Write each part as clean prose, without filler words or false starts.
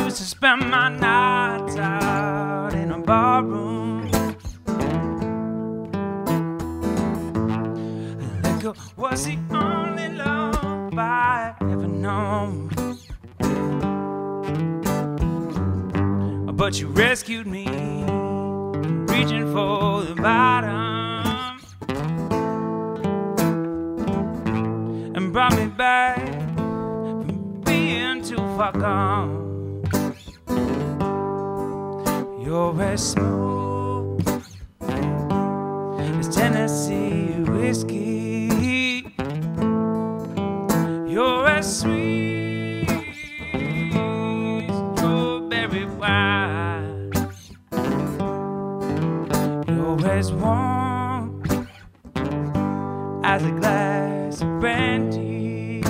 used to spend my nights out in a barroom. Liquor was the only love I ever known. But you rescued me, reaching for the bottom, and brought me back from being too far gone. You're as smooth as Tennessee whiskey. You're as sweet as strawberry wine. You're as warm as a glass of brandy.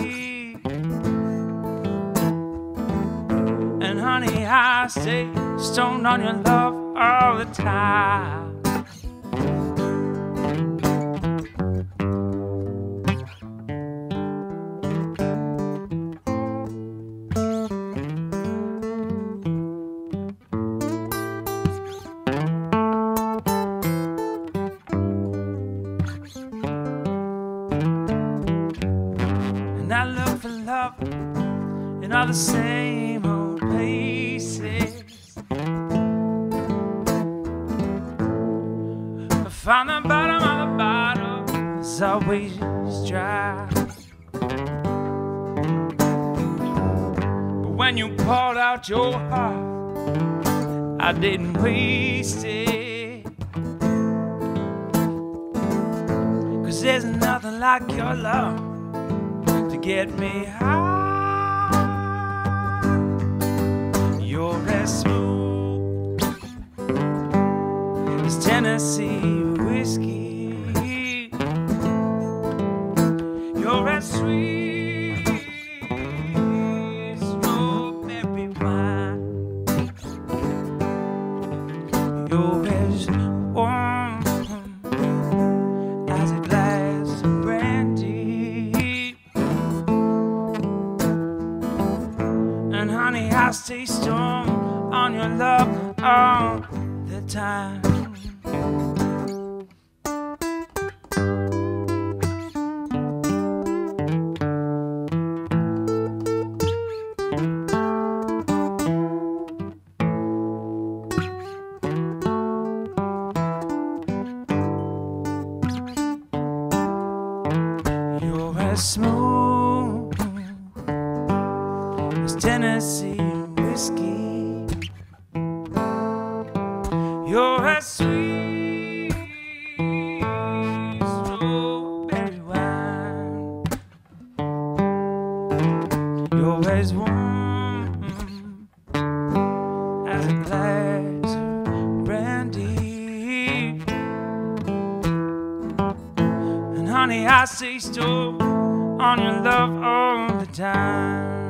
And honey, I stay stoned on your love all the time. And I look for love in all the same old places. I found the bottom of the bottle is always dry. But when you poured out your heart, I didn't waste it. 'Cause there's nothing like your love to get me high. You're as smooth as Tennessee whiskey. You're as sweet as strawberry wine. You're as warm as a glass of brandy. And honey, I stay strong on your love all the time. You're as smooth as Tennessee whiskey. You're as sweet as strawberry wine. You're as warm as a glass of brandy. And honey, I stay stoned on your love all the time.